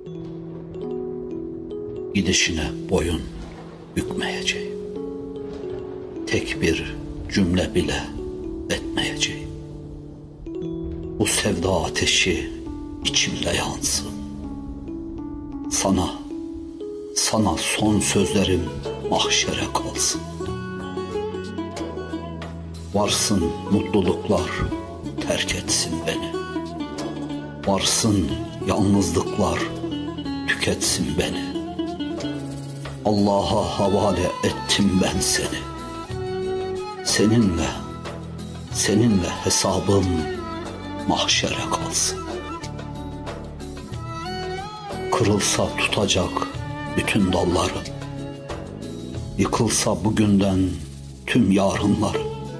Gidişine boyun bükmeyeceğim. Tek bir cümle bile etmeyeceğim. Bu sevda ateşi içimde yansın. Sana son sözlerim mahşere kalsın. Varsın mutluluklar terk etsin beni. Varsın yalnızlıklar tüketsin beni. Allah'a havale ettim ben seni. Seninle hesabım mahşere kalsın. Kırılsa tutacak bütün dallarım, yıkılsa bugünden tüm yarınlar,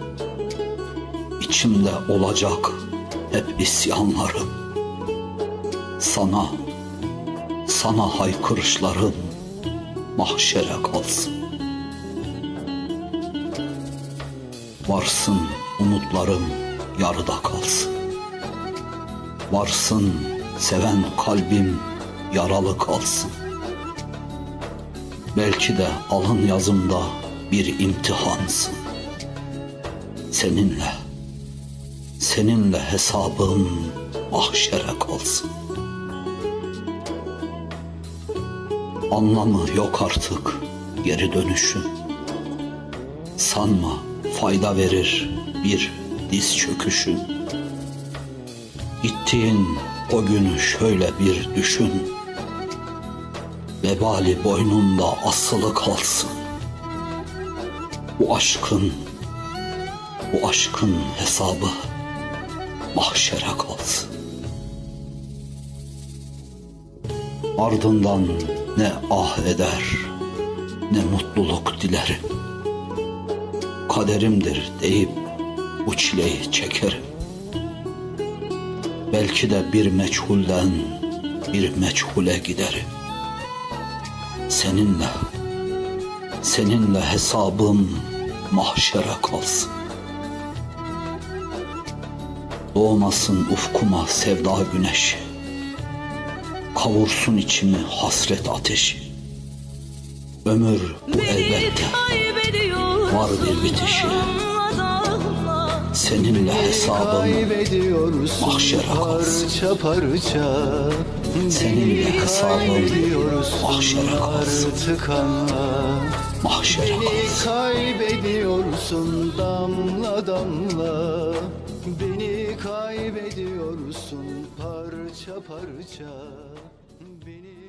İçimde olacak hep isyanlarım. Sana haykırışlarım mahşere kalsın. Varsın umutlarım yarıda kalsın. Varsın seven kalbim yaralı kalsın. Belki de alın yazımda bir imtihansın. Seninle hesabım mahşere kalsın. Anlamı yok artık geri dönüşün. Sanma fayda verir bir diz çöküşün. Gittiğin o günü şöyle bir düşün. Vebali boynunda asılı kalsın. Bu aşkın hesabı mahşere kalsın. Ardından ne ah eder, ne mutluluk dilerim. Kaderimdir deyip bu çileyi çekerim. Belki de bir meçhulden bir meçhule giderim. Seninle hesabım mahşere kalsın. Doğmasın ufkuma sevda güneşi, kavursun içimi hasret ateşi. Ömür bu elbette var bir bitişi. Seninle hesabım mahşere kalsın. Seninle hesabım mahşere kalsın. Mahşere kalsın. Kaybediyorsun damla damla, beni kaybediyorsun parça parça, beni